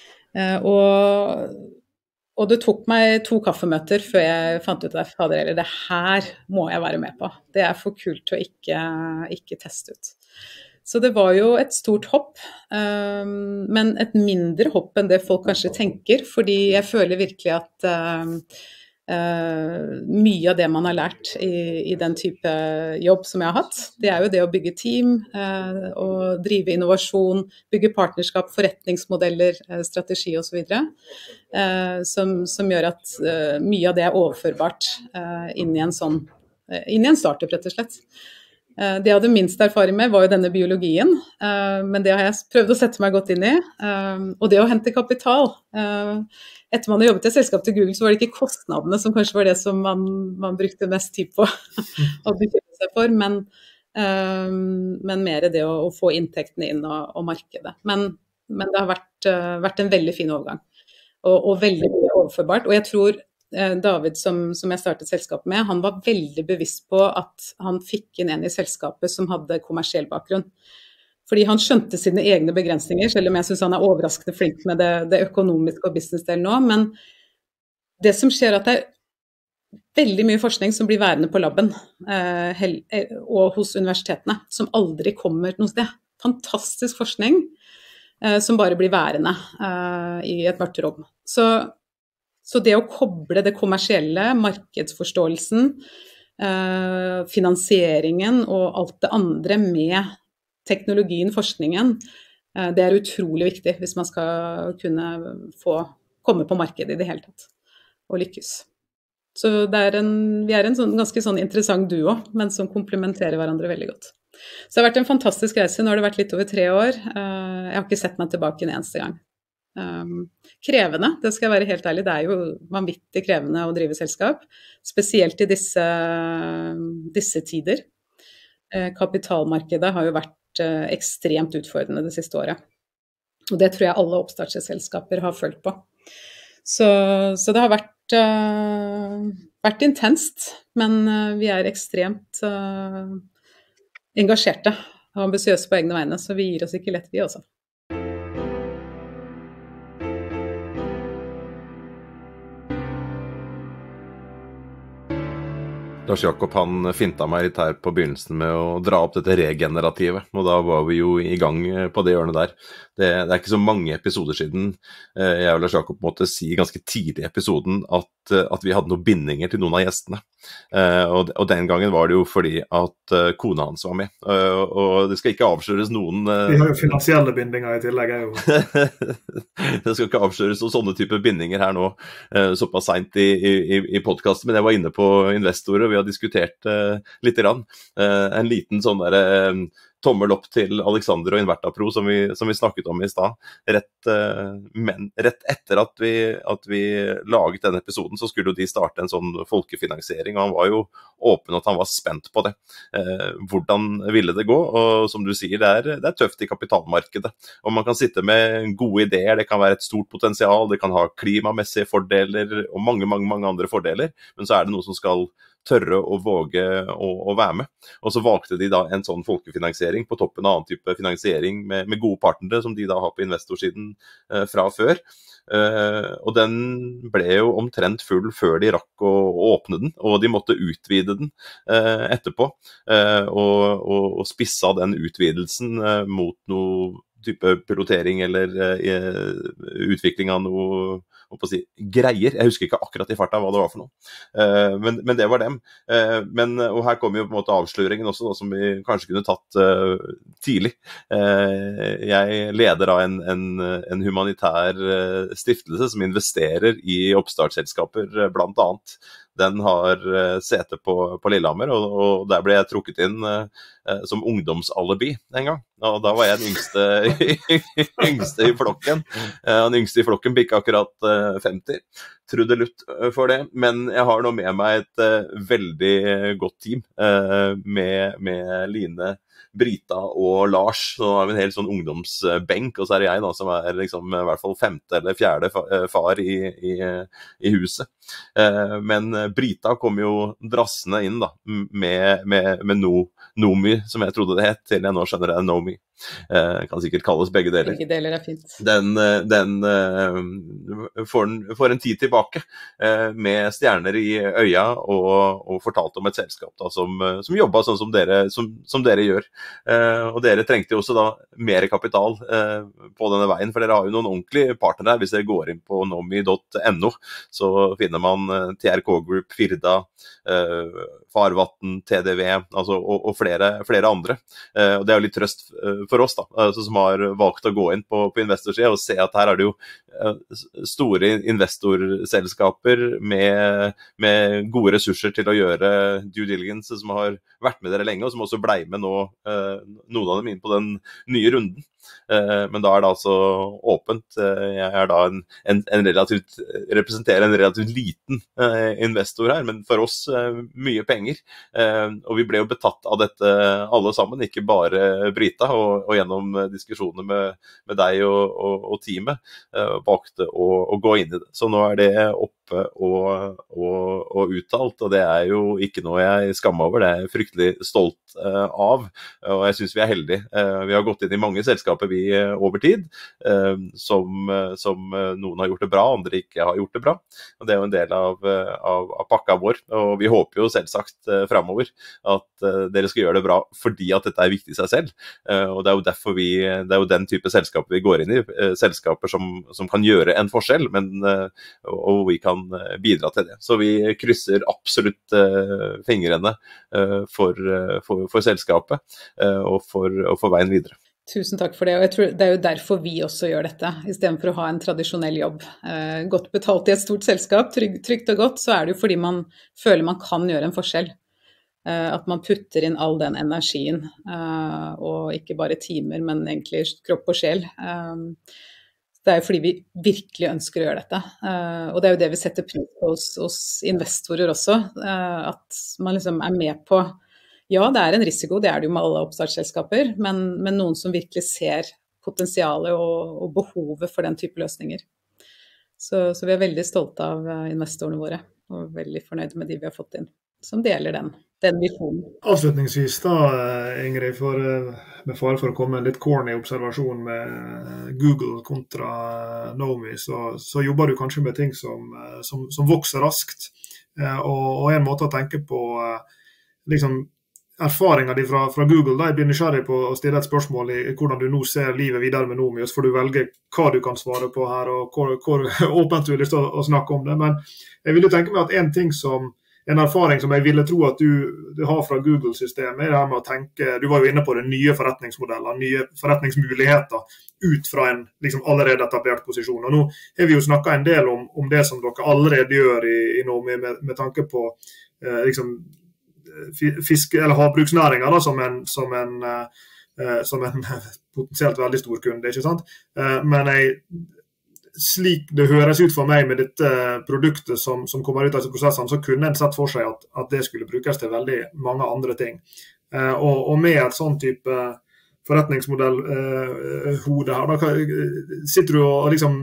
Og Og det tok meg to kaffemøter før jeg fant ut at fader, eller det her må jeg være med på. Det er for kult å ikke, ikke teste ut. Så det var jo et stort hopp, um, men et mindre hopp enn det folk kanskje tenker, fordi jeg føler virkelig at um, uh, mye av det man har lært i, i den type jobb som jeg har hatt, det er jo det å bygge team, uh, og drive innovasjon, bygge partnerskap, forretningsmodeller, uh, strategi og så videre. Uh, som, som gjør at uh, mye av det er overførbart uh, inn i en sånn, uh, inn i en startup, rett og slett. Det jeg hadde minst erfaring med var jo denne biologien, men det har jeg prøvd å sette meg godt inn i. Og det å hente kapital. Etter man har jobbet i et selskap til Google, så var det ikke kostnadene som kanskje var det som man, man brukte mest tid på å bekymre seg for, men, men mer det å, å få inntektene inn og, og markedet. Men, men det har vært, vært en veldig fin overgang, og, og veldig mye overførbart. Og jeg tror David, som, som jeg startet selskapet med, han var veldig bevisst på at han fikk inn en i selskapet som hadde kommersiell bakgrunn. Fordi han skjønte sine egne begrensninger, selv om jeg synes han er overraskende flink med det, det økonomiske og businessdelen nå. Men det som skjer er at det er veldig mye forskning som blir værende på labben eh, og hos universitetene, som aldri kommer noe sted. Fantastisk forskning eh, som bare blir værende eh, i et mørkt rom. Så Så det å koble det kommersielle, markedsforståelsen, eh, finansieringen og alt det andre med teknologien, forskningen, eh, det er utrolig viktig hvis man skal kunne få komme på markedet i det hele tatt, og lykkes. Så det er en, vi er en sånn, ganske sånn interessant duo, men som komplementerer hverandre veldig godt. Så det har vært en fantastisk reise, nå har det vært litt over tre år. Eh, jeg har ikke sett meg tilbake en eneste gang. Um, krevende, det skal jeg være helt ærlig, det er jo vanvittig krevende å drive selskap, spesielt i disse, disse tider. Uh, kapitalmarkedet har jo vært uh, ekstremt utfordrende det siste året, og det tror jeg alle oppstartsselskaper har følt på. Så, så det har vært, uh, vært intenst, men uh, vi er ekstremt uh, engasjerte og ambisiøse på egne vegne, så vi gir oss ikke lett vi også. Lars Jakob, han finta meg litt her på begynnelsen med å dra opp dette regenerativet, og da var vi jo i gang på det hjørnet der. Det, det er ikke så mange episoder siden jeg og Lars Jakob måtte si ganske tidlig i episoden at, at vi hadde noen bindinger til noen av gjestene. Og, og den gangen var det jo fordi at kona hans var med, og det skal ikke avsløres noen... Vi har jo finansielle bindinger i tillegg, jeg jo. Det skal ikke avsløres noen sånne typer bindinger her nå, såpass sent i, i, i podcasten, men jeg var inne på investorer, og vi har diskutert uh, litt grann. Uh, en liten sånn der uh, tommel opp til Alexander og Invertapro som vi, som vi snakket om i stad. Rett, uh, men, rett etter at vi, at vi laget denne episoden, så skulle jo de starte en sånn folkefinansiering, og han var jo åpen at han var spent på det. Uh, hvordan ville det gå? Og som du sier, det er, det er tøft i kapitalmarkedet. Og man kan sitte med gode ideer, det kan være et stort potensial, det kan ha klimamessige fordeler og mange, mange, mange andre fordeler, men så er det noe som skal tørre å våge å, å være med. Og så valgte de da en sånn folkefinansiering på toppen av annen type finansiering med, med gode partnere som de da har på investorsiden eh, fra før. Eh, og den ble jo omtrent full før de rakk å, å åpne den, og de måtte utvide den eh, etterpå. Eh, og, og, og spissa den utvidelsen eh, mot noe type pilotering eller eh, utvikling av noe å si, greier. Jeg husker ikke akkurat i farta hva det var for noe. Uh, men, men det var dem. Uh, men, og her kommer jo på en måte avsløringen også, da, som vi kanskje kunne tatt uh, tidlig. Uh, jeg leder av en, en, en humanitær uh, stiftelse som investerer i oppstartsselskaper, uh, blant annet. Den har uh, sete på, på Lillehammer, og, og der ble jeg trukket inn uh, som ungdomsalibi en gang. Og da var jeg den yngste, yngste i flokken. Uh, den yngste i flokken bikk akkurat uh, femti. Trudelutt for det, men jeg har nå med meg et uh, veldig godt team uh, med, med Line, Brita og Lars. Så har vi en helt sånn ungdomsbenk, og så er det jeg da som er liksom i hvert fall femte eller fjerde far i, i, i huset. Uh, men Brita kom jo drassende inn da, med, med, med no, Nomi, som jeg trodde det het, til jeg nå skjønner det er Nomi. Uh, kan sikkert kalles begge deler. Begge deler er fint. Den, den uh, får, en, får en tid tilbake uh, med stjerner i øya og, og fortalt om et selskap da, som, som jobbet sånn som dere, som, som dere gjør. Uh, og dere trengte jo også da mer kapital uh, på denne veien, for dere har jo noen ordentlige partnere her. Hvis dere går inn på nomi punktum no, så finner man uh, T R K Group, Firda, uh, Farvatn, T D V, altså, og, og flere, flere andre. Uh, og det er jo litt trøst uh, for oss da, altså, som har valgt å gå inn på, på investorsiden og se at her er det jo store investorselskaper med, med gode ressurser til å gjøre due diligence, som har vært med dere lenge, og som også ble med nå, noen av dem inn på den nye runden. Men da er det altså åpent. Jeg er da en, en, en relativt, representerer en relativt liten investor her, men for oss mye penger. Og vi ble jo betatt av dette alle sammen, ikke bare Brita, og, og gjennom diskusjoner med, med deg og, og, og teamet valgte å, å gå inn i det. Så nå er det oppe og, og, og uttalt, og det er jo ikke noe jeg skammer over, det er jeg fryktelig stolt uh, av, og jeg synes vi er heldige. Uh, vi har gått inn i mange selskaper vi uh, over tid, uh, som, uh, som uh, noen har gjort det bra, andre ikke har gjort det bra, og det er jo en del av, uh, av, av pakka vår, og vi håper jo selvsagt uh, fremover at uh, dere skal gjøre det bra, fordi at dette er viktig i seg selv, uh, og det er jo derfor vi, det er jo den type selskaper vi går inn i, uh, selskaper som, som kan gjøre en forskjell, men, uh, og vi kan bidra til det. Så vi krysser absolutt uh, fingrene uh, for, uh, for, for selskapet uh, og, for, og for veien videre. Tusen takk for det, og jeg tror det er jo derfor vi også gjør dette, i stedet for å ha en tradisjonell jobb. Uh, godt betalt i et stort selskap, trygg, trygt og godt, så er det jo fordi man føler man kan gjøre en forskjell. Uh, at man putter inn all den energien, uh, og ikke bare timer, men egentlig kropp og sjel. Uh, Det er jo fordi vi virkelig ønsker å gjøre dette, uh, og det er jo det vi setter pris på hos, hos investorer også, uh, at man liksom er med på, ja det er en risiko, det er det jo med alle oppstartsselskaper, men, men noen som virkelig ser potensialet og, og behovet for den type løsninger. Så, så vi er veldig stolte av investorene våre, og veldig fornøyde med de vi har fått inn, som deler den, den visjonen. Avslutningsvis da, Ingrid, for, med fare for å komme en litt corny observasjon med Google kontra Nomi, så, så jobber du kanskje med ting som, som, som vokser raskt, og, og en måte å tenke på, liksom, erfaringen din fra, fra Google, da jeg blir nysgjerrig på å stille et spørsmål i hvordan du nå ser livet videre med Nomius, for du velger hva du kan svare på her, og hvor, hvor åpent du har lyst til å, å snakke om det. Men jeg vil jo tenke meg at en ting som En erfaring som jeg ville tro at du, du har fra Google-systemet, er det her med å tenke, du var jo inne på det, nye forretningsmodeller, nye forretningsmuligheter, ut fra en liksom, allerede etablert posisjon. Og nå har vi jo snakket en del om, om det som dere allerede gjør i, i Nomi, med, med tanke på eh, liksom, fiske- eller havbruksnæringen da, som en, som en, eh, som en potensielt veldig stor kunde, ikke sant? Eh, men jeg slik det høres ut for meg med dette produktet som, som kommer ut av disse prosessene, så kunne en sett for seg at, at det skulle brukes til veldig mange andre ting. Eh, og, og med et sånn type forretningsmodell-hode eh, her, da sitter du og liksom,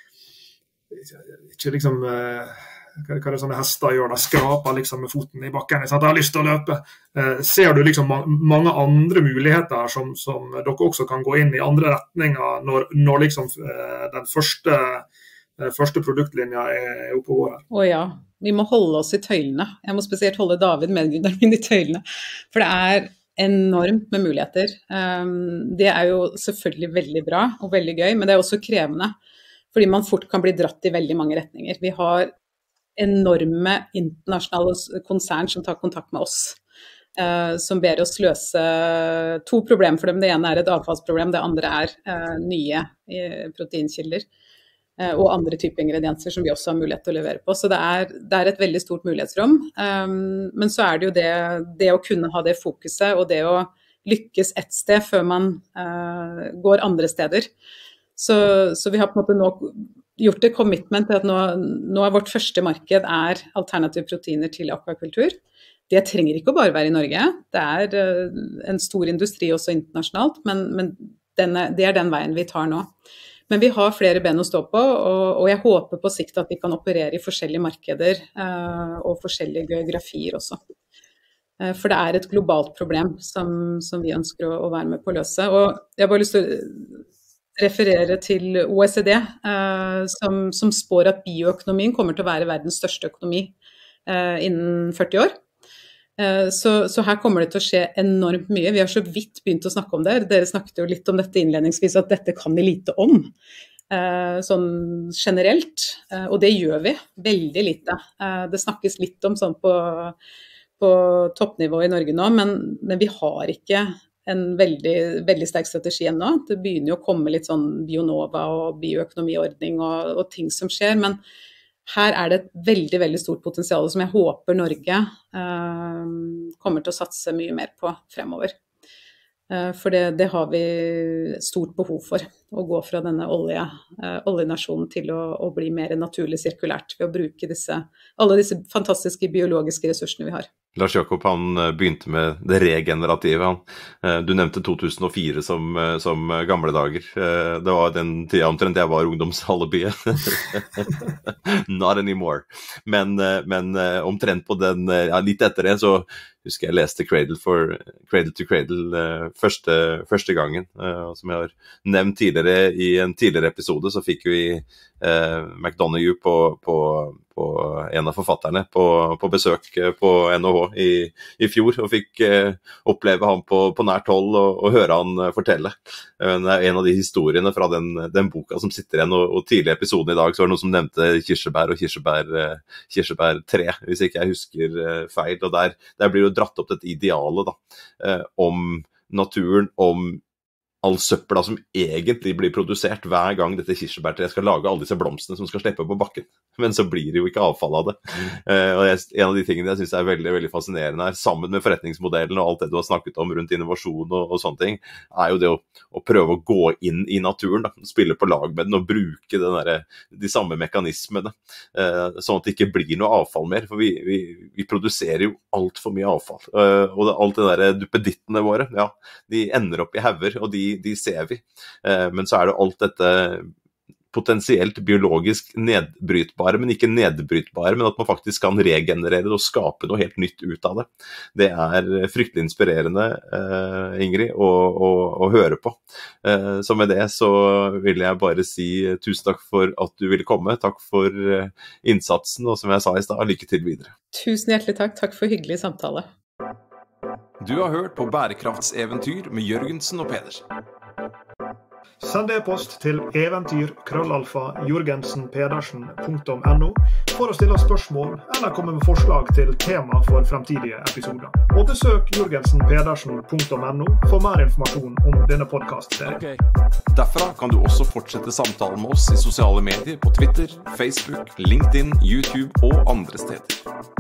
ikke liksom, eh, hva, hva er det sånne hester gjør, da skraper liksom med foten i bakken, så at jeg har lyst til å løpe. Eh, ser du liksom ma mange andre muligheter som, som dere også kan gå inn i andre retninger når, når liksom eh, den første, eh, første produktlinja er oppe og går her? Å ja, vi må holde oss i tøylene. Jeg må spesielt holde David medgründeren min i tøylene, for det er enormt med muligheter. Um, det er jo selvfølgelig veldig bra og veldig gøy, men det er også krevende, fordi man fort kan bli dratt i veldig mange retninger. Vi har enorme internasjonale konsern som tar kontakt med oss, uh, som ber oss løse to problemer for dem. Det ene er et avfallsproblem, det andre er uh, nye uh, proteinkilder uh, og andre typer ingredienser som vi også har mulighet til å levere på. Så det er, det er et veldig stort mulighetsrom, um, men så er det jo det, det å kunne ha det fokuset og det å lykkes et sted før man uh, går andre steder. Så, så vi har på en måte nå gjort det commitment til at nå, nå er vårt første marked er alternative proteiner til akvakultur. Det trenger ikke å bare være i Norge. Det er uh, en stor industri også internasjonalt, men, men denne, det er den veien vi tar nå. Men vi har flere ben å stå på, og, og jeg håper på sikt at vi kan operere i forskjellige markeder uh, og forskjellige geografier også. Uh, for det er et globalt problem som, som vi ønsker å, å være med på å løse. Og jeg har bare lyst til å referere til O E C D, eh, som, som spår at bioøkonomien kommer til å være verdens største økonomi eh, innen førti år. Eh, så, så her kommer det til å skje enormt mye. Vi har så vidt begynt å snakke om det. Dere snakket jo litt om dette innledningsvis, at dette kan vi lite om, eh, sånn generelt. Eh, og det gjør vi veldig lite. Eh, det snakkes litt om sånn på, på toppnivå i Norge nå, men, men vi har ikke en veldig, veldig sterk strategi ennå. Det begynner jo å komme litt sånn Bionova og bioøkonomiordning og, og ting som skjer, men her er det et veldig, veldig stort potensial som jeg håper Norge eh, kommer til å satse mye mer på fremover. Eh, for det, det har vi stort behov for, å gå fra denne olje, eh, oljenasjonen til å, å bli mer naturlig sirkulært ved å bruke disse, alle disse fantastiske biologiske ressursene vi har. Lars Jakob, han begynte med det regenerative. Han. Du nevnte to tusen og fire som, som gamle dager. Det var den tida omtrent jeg var ungdomsalibiet. Not anymore. Men, men omtrent på den, ja, litt etter det, så husker jeg leste Cradle, for, Cradle to Cradle første, første gangen. Som jeg har nevnt tidligere i en tidligere episode, så fikk vi eh, McDonough på, på, på en av forfatterne på, på besøk på N H H i, i fjor, og fikk eh, oppleve han på, på nært hold og, og høre han eh, fortelle. Det er en av de historiene fra den, den boka som sitter igjen, og, og tidlig i episoden i dag så var det noen som nevnte kirsebær og kirsebær, eh, kirsebærtre, hvis ikke jeg husker eh, feil, og der, der blir jo dratt opp et ideale da, eh, om naturen, om all søppla som egentlig blir produsert hver gang dette kirsebærtreet skal lage alle disse blomstene som skal slippe på bakken. Men så blir det jo ikke avfall av det. Mm. Uh, og jeg, en av de tingene jeg synes er veldig, veldig fascinerende her, sammen med forretningsmodellen og alt det du har snakket om rundt innovasjon og, og sånne ting, er jo det å, å prøve å gå inn i naturen, da, spille på lag med den og bruke den der, de samme mekanismene, uh, sånn at det ikke blir noe avfall mer, for vi, vi, vi produserer jo alt for mye avfall. Uh, og det, alt det der duppedittene våre, ja, de ender opp i hauger, og de de ser vi, men så er det alt dette potensielt biologisk nedbrytbare, men ikke nedbrytbare, men at man faktisk kan regenerere det og skape noe helt nytt ut av det. Det er fryktelig inspirerende, Ingrid, å, å, å høre på. Så med det så vil jeg bare si tusen takk for at du ville komme, takk for innsatsen, og som jeg sa i sted, lykke til videre. Tusen hjertelig takk, takk for hyggelig samtale. Du har hørt på Bærekraftseventyr med Jørgensen og Pedersen. Send e-post til eventyr krøllalfa jorgensen pedersen punktum no for å stille spørsmål eller komme med forslag til tema for fremtidige episoder. Og besøk jorgensen pedersen punktum no for mer informasjon om denne podcastserien. Okay. Derfra kan du også fortsette samtalen med oss i sosiale medier på Twitter, Facebook, LinkedIn, YouTube og andre steder.